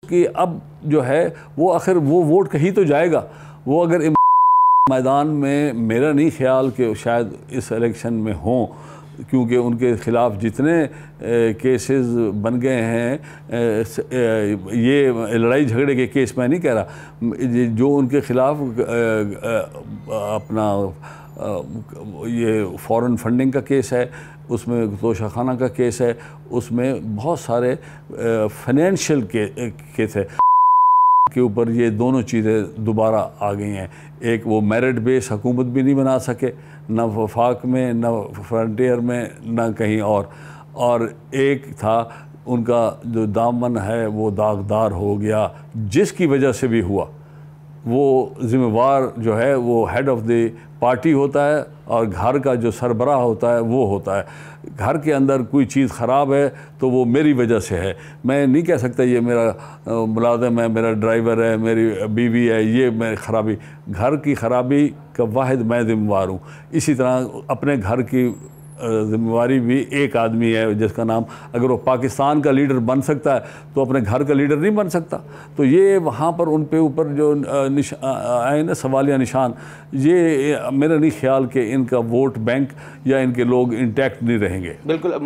कि अब जो है वो आखिर वो वोट कहीं तो जाएगा। वो अगर मैदान में, मेरा नहीं ख्याल कि शायद इस इलेक्शन में हों, क्योंकि उनके ख़िलाफ़ जितने केसेस बन गए हैं, ये लड़ाई झगड़े के केस मैं नहीं कह रहा, जो उनके ख़िलाफ़ अपना ये फॉरेन फंडिंग का केस है, उसमें तोशाखाना का केस है, उसमें बहुत सारे फाइनेंशियल केस है के ऊपर ये दोनों चीज़ें दोबारा आ गई हैं। एक वो मेरिट बेस हुकूमत भी नहीं बना सके, न वफाक में, न फ्रंटियर में, न कहीं और एक था उनका जो दामन है वो दागदार हो गया, जिसकी वजह से भी हुआ। वो ज़िम्मेवार जो है वो हेड ऑफ़ द पार्टी होता है और घर का जो सरबराह होता है वो होता है। घर के अंदर कोई चीज़ ख़राब है तो वो मेरी वजह से है। मैं नहीं कह सकता ये मेरा मुलाज़िम है, मेरा ड्राइवर है, मेरी बीवी है, ये मेरी ख़राबी। घर की ख़राबी का वाहिद मैं ज़िम्मेवार हूँ। इसी तरह अपने घर की ज़िम्मेवारी भी एक आदमी है जिसका नाम, अगर वो पाकिस्तान का लीडर बन सकता है तो अपने घर का लीडर नहीं बन सकता। तो ये वहाँ पर उन पे ऊपर जो आए ना सवालिया निशान, ये मेरा नहीं ख्याल कि इनका वोट बैंक या इनके लोग इंटैक्ट नहीं रहेंगे। बिल्कुल।